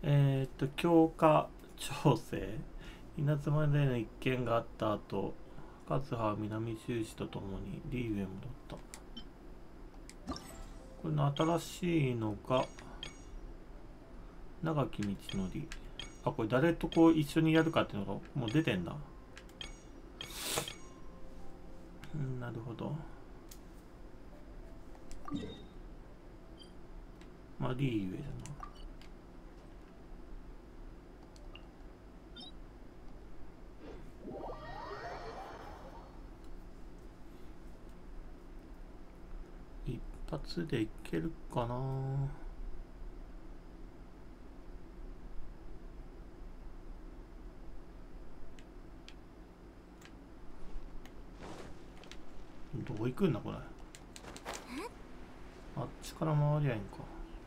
強化調整。稲妻での一件があった後、勝葉は南十字とともにリーウへ戻った。これの新しいのが長き道のり。あ、これ誰とこう一緒にやるかっていうのがもう出てんだ。なるほど。まあリーウェイだな。一発でいけるかな。どこ行くんだこれ。あっちから回りゃいいんか。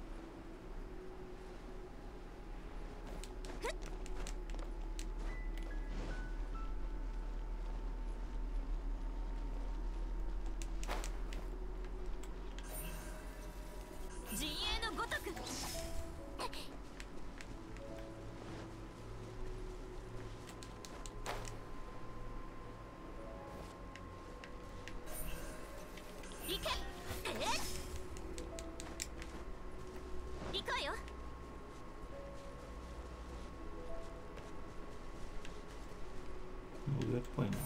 陣営のごとく。行け。行こうよ。 上っぽいな。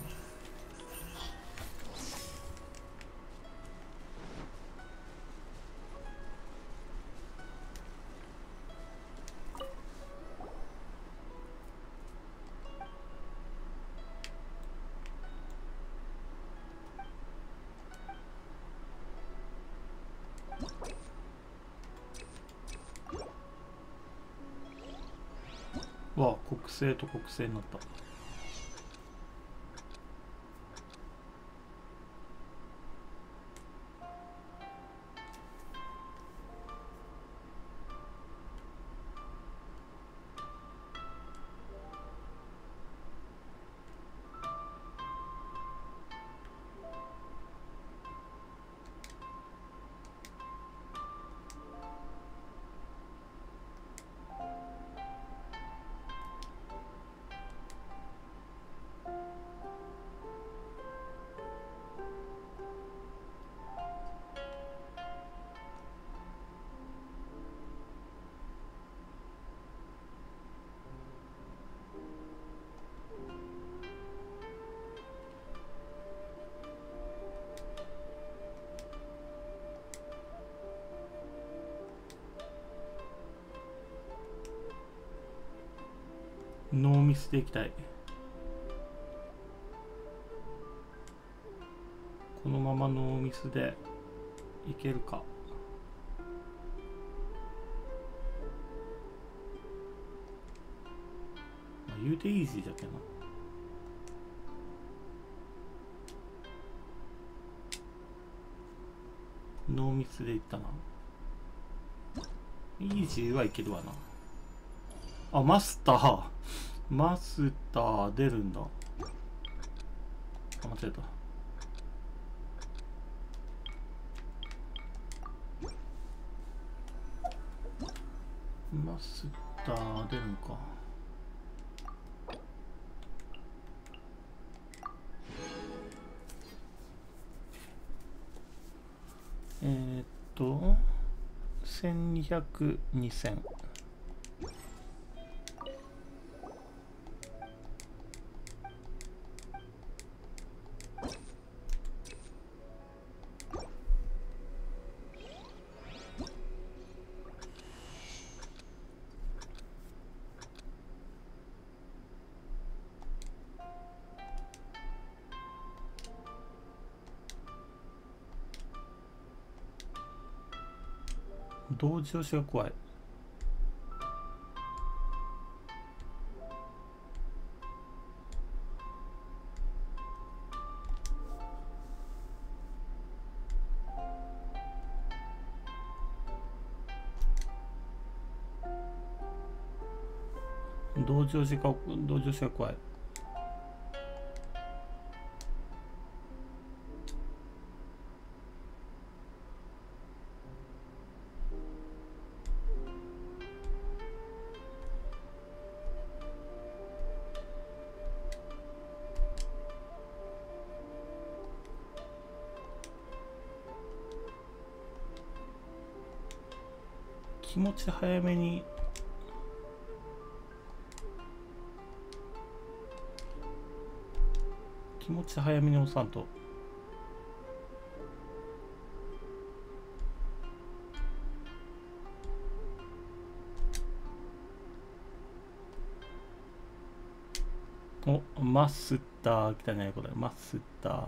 わあ、国政と国政になった。ノーミスでいきたい。このままノーミスでいけるか。まあ、言うてイージーだけどな。ノーミスでいったな。イージーはいけるわな。あ、マスター。マスター出るんだ。あ、間違えた。マスター出るんか。1200、2000。同時押しが怖い。同時押しが怖い。 気持ち早めに押さんと。お、マスター来たね、これ。マスター。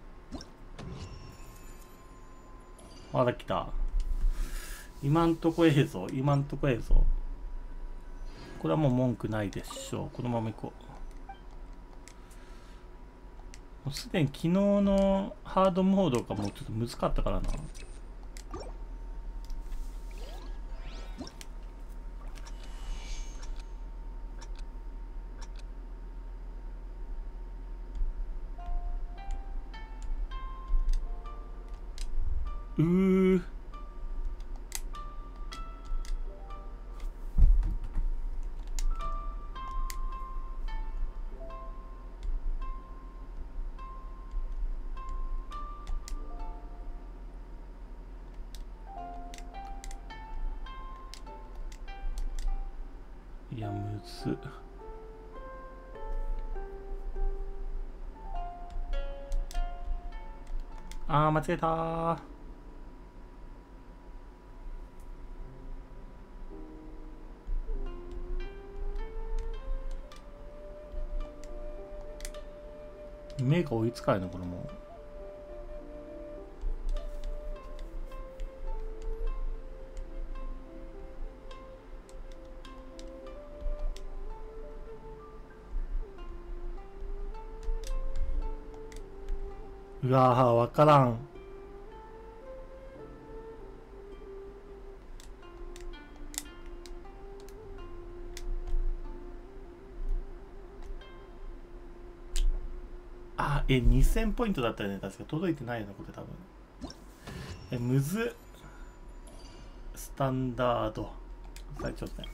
まだ来た。今んとこ映像。これはもう文句ないでしょう。このまま行こう。もうすでに昨日のハードモードがもうちょっと難かったからな。いや、むず。あー、間違えたー。目が追いつかないの、これもう。うわー、わからん。あ、2000ポイントだったよね。確か届いてないよな、これ多分。むずっ。スタンダード。最頂点。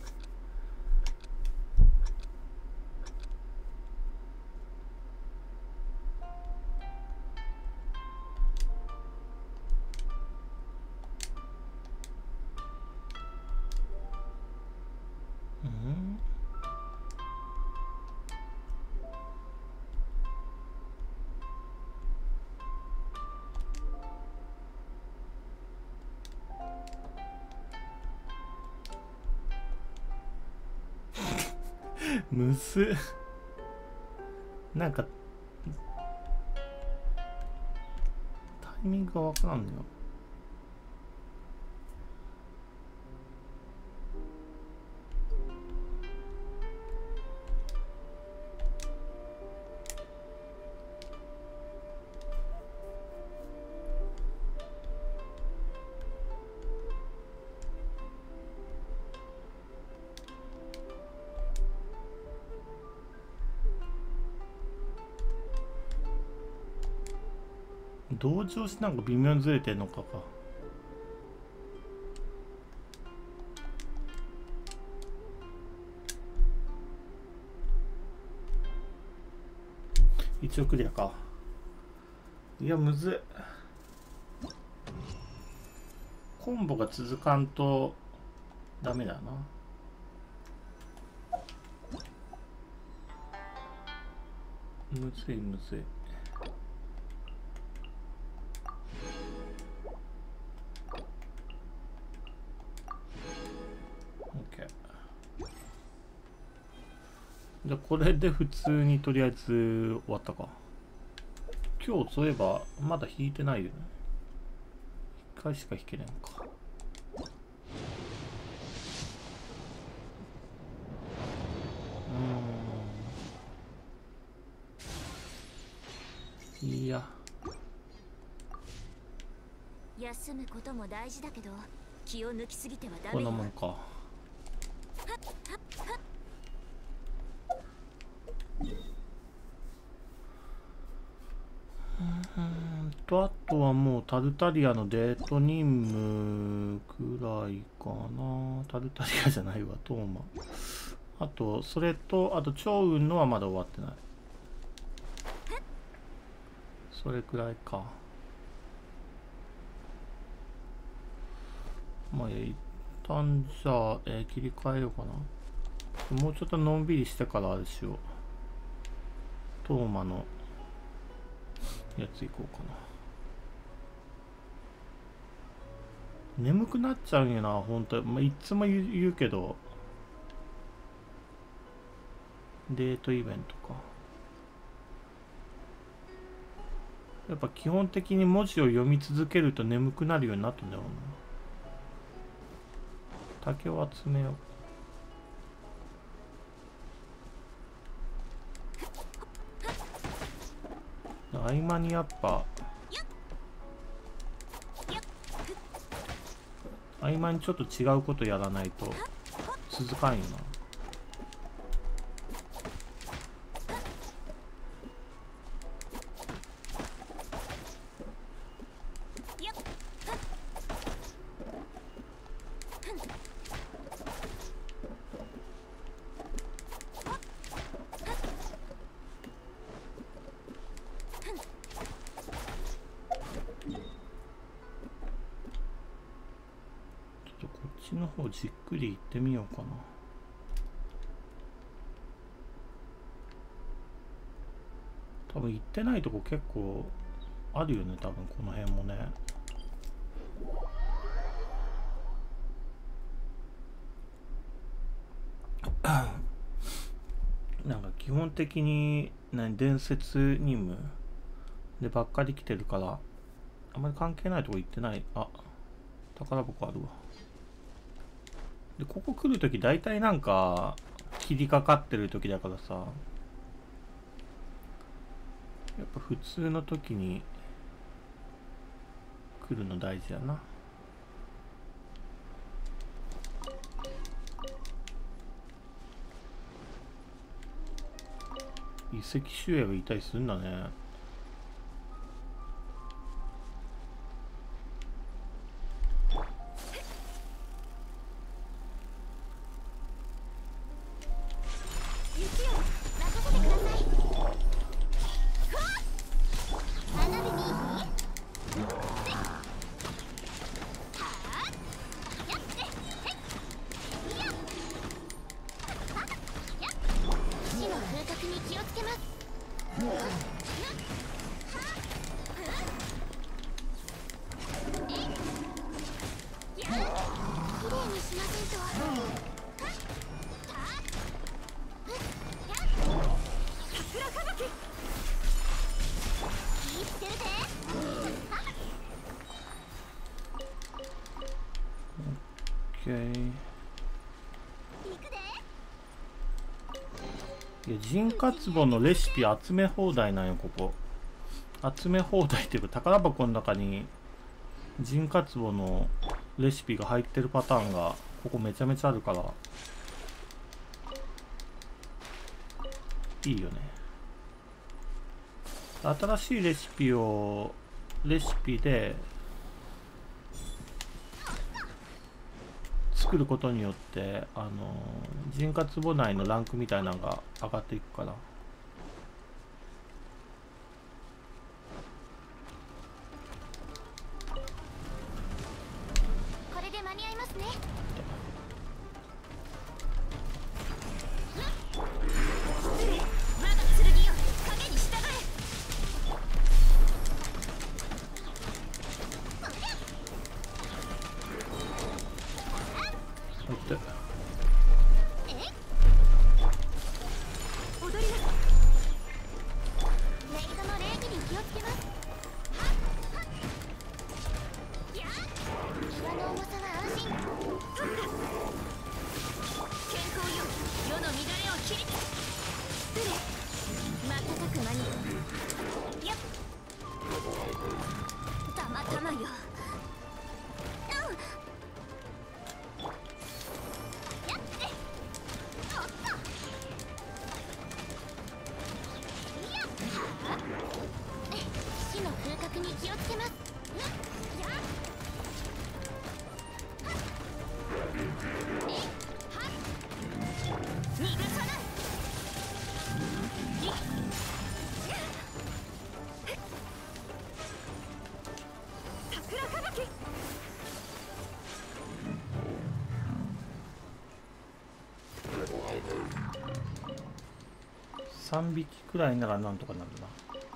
むずっ。なんかタイミングがわからんのよ。同調子なんか微妙にずれてんのか。一応クリアか。いや、むずっ。コンボが続かんとダメだな。むずいむずい。じゃあこれで普通にとりあえず終わったか。今日そういえばまだ弾いてないよね。1回しか弾けないのか。いや、 休むことも大事だけど気を抜きすぎてはダこんメよ。 なもんか。あとはもうタルタリアのデート任務くらいかな。タルタリアじゃないわ、トーマ。あとそれとあと趙雲のはまだ終わってない。それくらいか。まあターンじゃあ、切り替えようかな。もうちょっとのんびりしてからあれしよう。トーマのやついこうかな。眠くなっちゃうんやな、ほんと。まあ、いつも言うけど。デートイベントか。やっぱ基本的に文字を読み続けると眠くなるようになったんだろうな。竹を集めよう。合間にやっぱ合間にちょっと違うことやらないと続かんよな。こっちの方じっくり行ってみようかな。多分行ってないとこ結構あるよね、多分この辺もね。なんか基本的に伝説任務でばっかり来てるからあんまり関係ないとこ行ってない。あ、宝箱あるわ。でここ来るとき大体なんか切りかかってる時だからさ、やっぱ普通の時に来るの大事やな。遺跡集約がいたりするんだね。いや、人活簿のレシピ集め放題なんよ、ここ。集め放題っていうか、宝箱の中に人活簿のレシピが入ってるパターンがここめちゃめちゃあるからいいよね。新しいレシピで作ることによって人活簿内のランクみたいなのが上がっていくから。 これで間に合いますね。我が剣よ、影に従え。踊ります。メイドの礼儀に気をつけます。岩の重さは安心。健康よ、世の乱れを切り失礼。瞬く間にやったまたまよ。死の風格に気をつけます。逃がさない。 3匹くらいならなんとかなるな。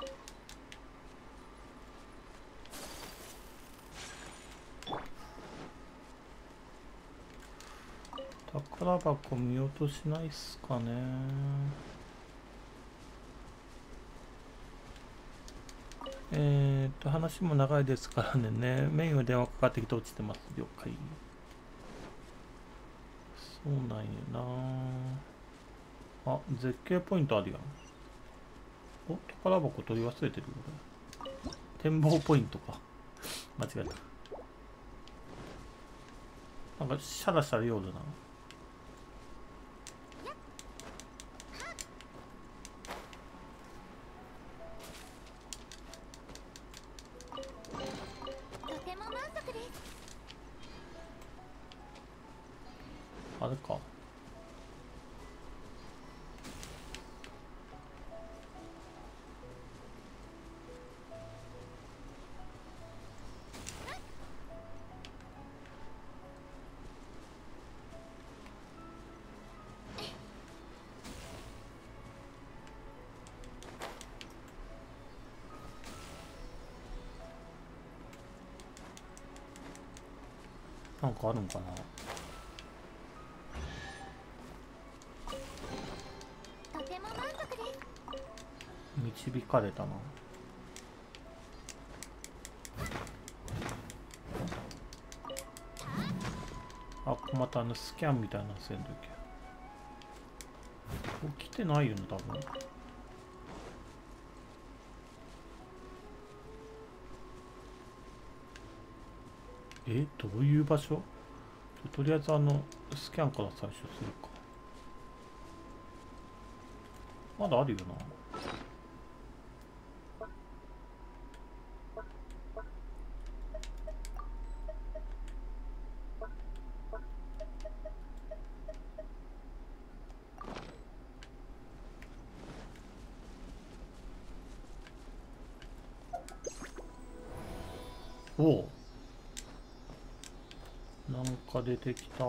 宝箱見落としないっすかね。話も長いですからね。メインは電話かかってきて落ちてます。了解。そうなんやな。あ、絶景ポイントあるやん。お、宝箱取り忘れてるよ。展望ポイントか。間違えた。なんかシャラシャラようだな。あれか。なんかあるんかな。導かれたな。あ、またスキャンみたいなのせんとき。来てないよね、多分。どういう場所？とりあえずスキャンから最初するか。まだあるよな。おお。なんか出てきた。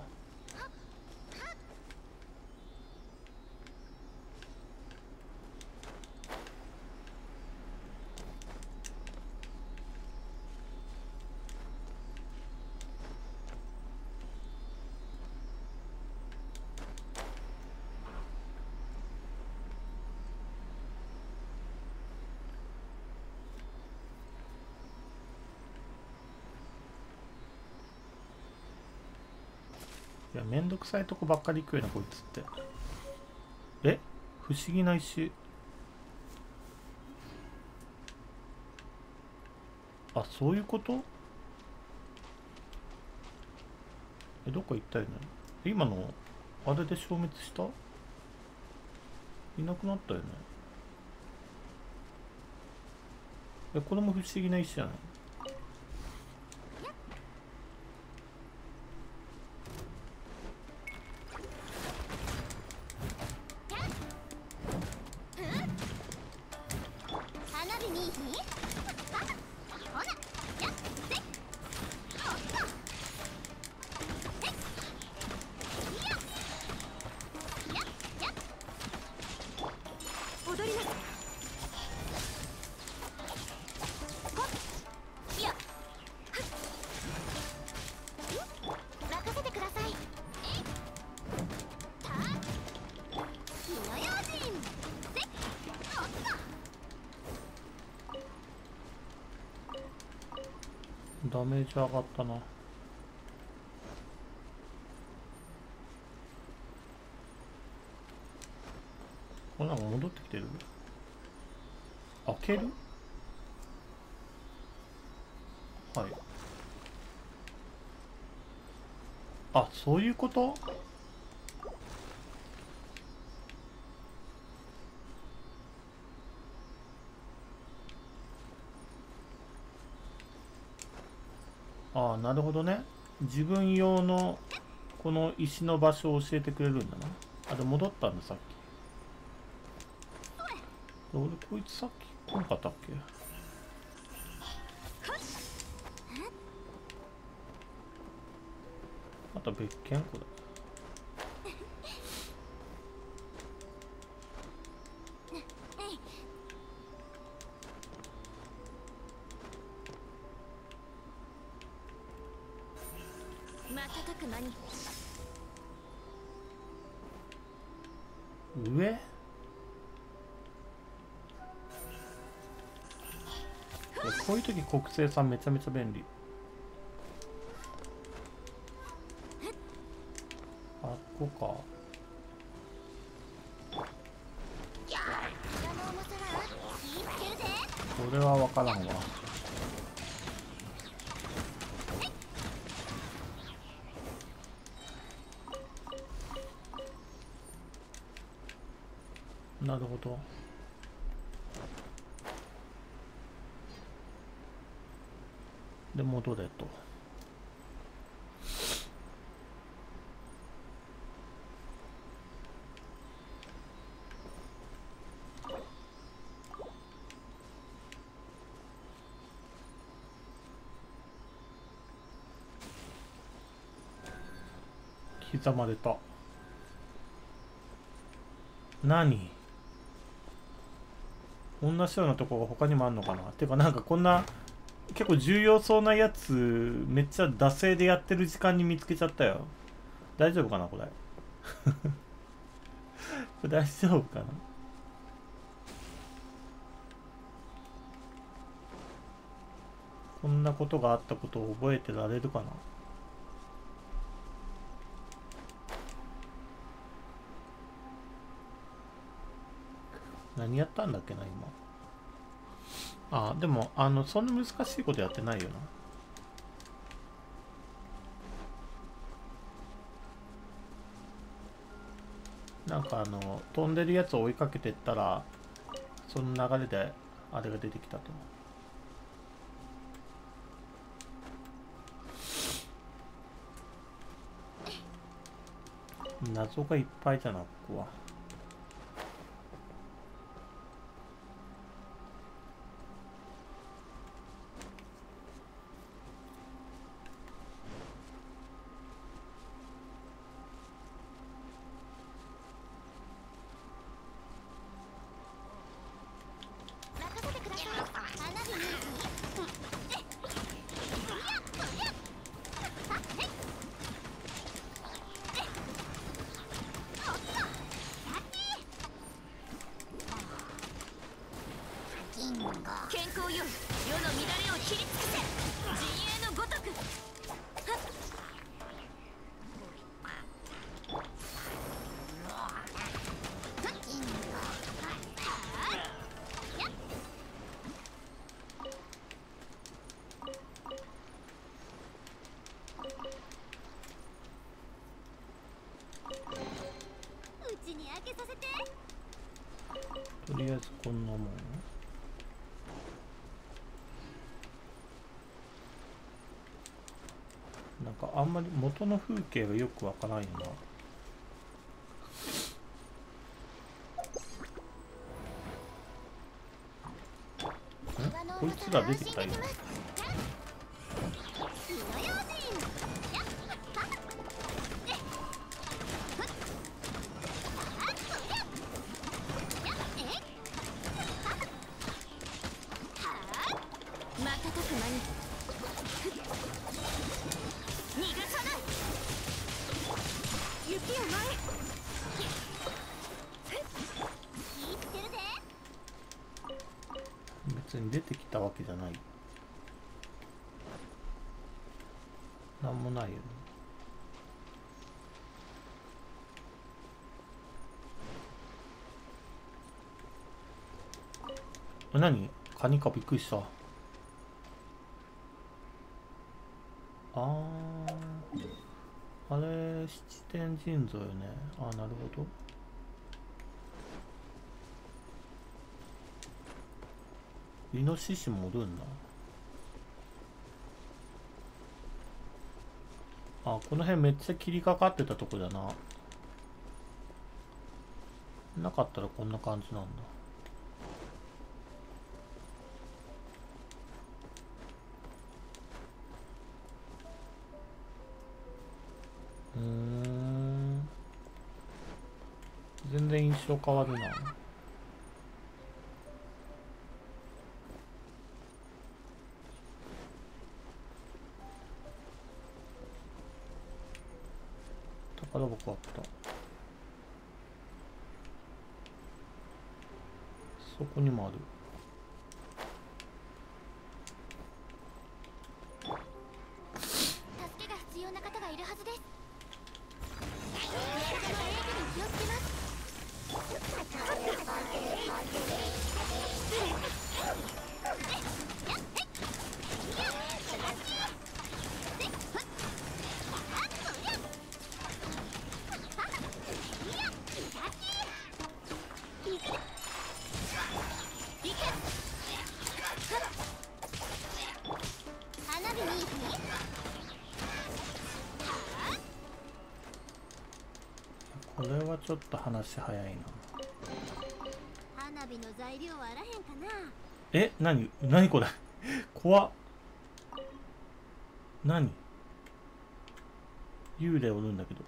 いや、めんどくさいとこばっかり行くよな、こいつって。不思議な石。あ、そういうこと？どっか行ったよね。今の、あれで消滅した？いなくなったよね。これも不思議な石じゃない？ダメージ上がったな。これなんか戻ってきてる？開ける？はい。あ、そういうこと？ああ、なるほどね。自分用のこの石の場所を教えてくれるんだな。あ、で戻ったんだ、さっき。俺、こいつさっき来なかったっけ？また別件これ。 上こういう時国生さんめちゃめちゃ便利。あっこか。これは分からんわ。なるほど。で戻れと。刻まれた。何？同じようなとこが他にもあんのかな。てかなんかこんな結構重要そうなやつめっちゃ惰性でやってる時間に見つけちゃったよ。大丈夫かなこれ。これ大丈夫かな。こんなことがあったことを覚えてられるかな。何やったんだっけな今。あ、でもそんな難しいことやってないよな。なんか飛んでるやつを追いかけてったらその流れであれが出てきたと。謎がいっぱいだなここは。 健康よ、世の乱れを切り尽くせ。陣営のごとく。うちに開けさせて。 とりあえずこんなもん。なんかあんまり元の風景がよくわからんよな。こいつら出てきたよ。別に出てきたわけじゃない。なんもないよね。何？カニかびっくりした。あれ七天神像よね。なるほど。イノシシもおるんだ。この辺めっちゃ切りかかってたとこだな。なかったらこんな感じなんだ。全然印象変わるな。宝箱あった。 そこにもある。 助けが必要な方がいるはずです。味方のエーテルに気をつけます。花火にこれはちょっと話早いな。 花火の材料はあらへんかな。 え、何これ怖っ。何幽霊おるんだけど。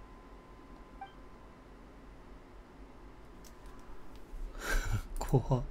怖っ。